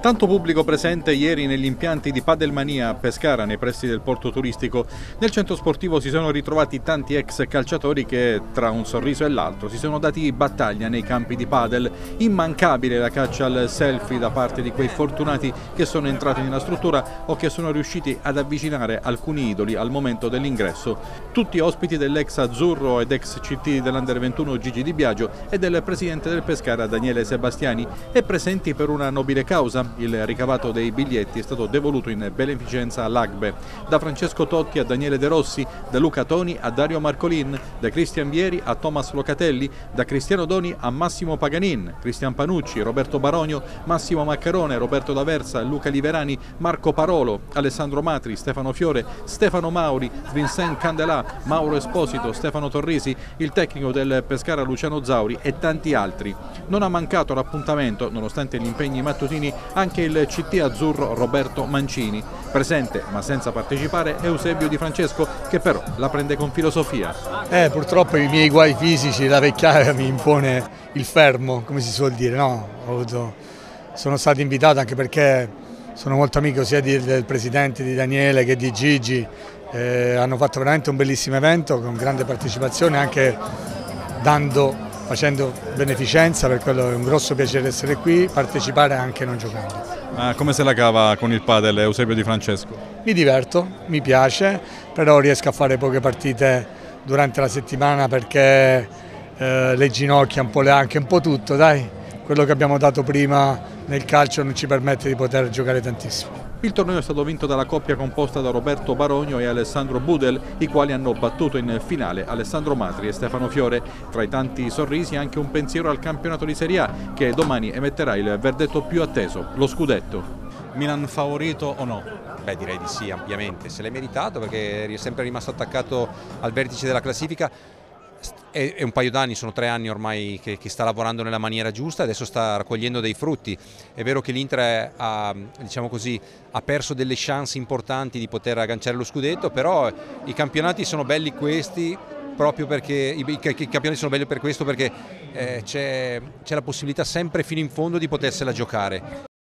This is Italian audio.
Tanto pubblico presente ieri negli impianti di Padelmania a Pescara, nei pressi del porto turistico. Nel centro sportivo si sono ritrovati tanti ex calciatori che, tra un sorriso e l'altro, si sono dati battaglia nei campi di padel. Immancabile la caccia al selfie da parte di quei fortunati che sono entrati nella struttura o che sono riusciti ad avvicinare alcuni idoli al momento dell'ingresso. Tutti ospiti dell'ex azzurro ed ex CT dell'Under 21 Gigi Di Biagio e del presidente del Pescara Daniele Sebastiani, e presenti per una nobile causa. Il ricavato dei biglietti è stato devoluto in beneficenza all'Agbe. Da Francesco Totti a Daniele De Rossi, da Luca Toni a Dario Marcolin, da Cristian Vieri a Thomas Locatelli, da Cristiano Doni a Massimo Paganin, Cristian Panucci, Roberto Baronio, Massimo Maccarone, Roberto D'Aversa, Luca Liverani, Marco Parolo, Alessandro Matri, Stefano Fiore, Stefano Mauri, Vincent Candelà, Mauro Esposito, Stefano Torrisi, il tecnico del Pescara Luciano Zauri e tanti altri. Non ha mancato l'appuntamento, nonostante gli impegni mattutini, anche il CT azzurro Roberto Mancini. Presente, ma senza partecipare, Eusebio Di Francesco, che però la prende con filosofia. Purtroppo i miei guai fisici, la vecchiaia mi impone il fermo, come si suol dire, no? Sono stato invitato anche perché sono molto amico sia del presidente di Daniele che di Gigi. Hanno fatto veramente un bellissimo evento con grande partecipazione, anche facendo beneficenza, per quello è un grosso piacere essere qui, partecipare anche non giocando. Come se la cava con il padel Eusebio Di Francesco? Mi diverto, mi piace, però riesco a fare poche partite durante la settimana perché le ginocchia, anche un po' tutto, dai. Quello che abbiamo dato prima nel calcio non ci permette di poter giocare tantissimo. Il torneo è stato vinto dalla coppia composta da Roberto Baronio e Alessandro Budel, i quali hanno battuto in finale Alessandro Matri e Stefano Fiore. Tra i tanti sorrisi anche un pensiero al campionato di Serie A, che domani emetterà il verdetto più atteso, lo scudetto. Milan favorito o no? Beh, direi di sì, ampiamente. Se l'è meritato perché è sempre rimasto attaccato al vertice della classifica. È un paio d'anni, sono 3 anni ormai che sta lavorando nella maniera giusta, adesso sta raccogliendo dei frutti. È vero che l'Inter diciamo così, ha perso delle chance importanti di poter agganciare lo scudetto, però i campionati sono belli questi proprio perché i campionati sono belli per questo, perché c'è la possibilità sempre fino in fondo di potersela giocare.